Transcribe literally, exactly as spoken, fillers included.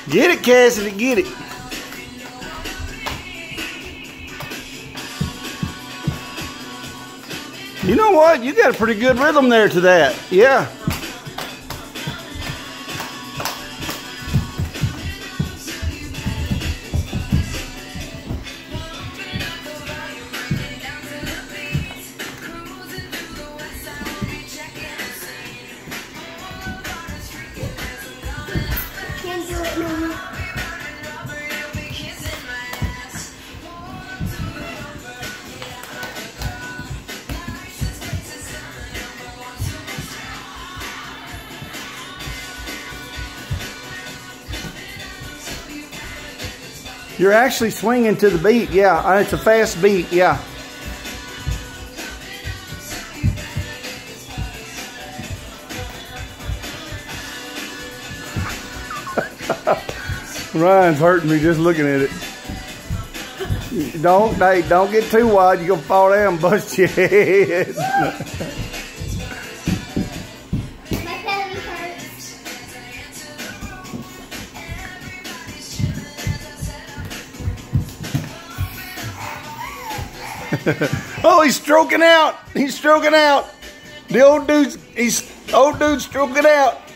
Get it, Cassidy, get it. You know what? You got a pretty good rhythm there to that. Yeah. You're actually swinging to the beat, yeah. It's a fast beat, yeah. Ryan's hurting me just looking at it. Don't, hey, don't get too wide. You're gonna fall down and bust your head. Oh, he's stroking out. He's stroking out. The old dude's, he's, old dude's stroking out.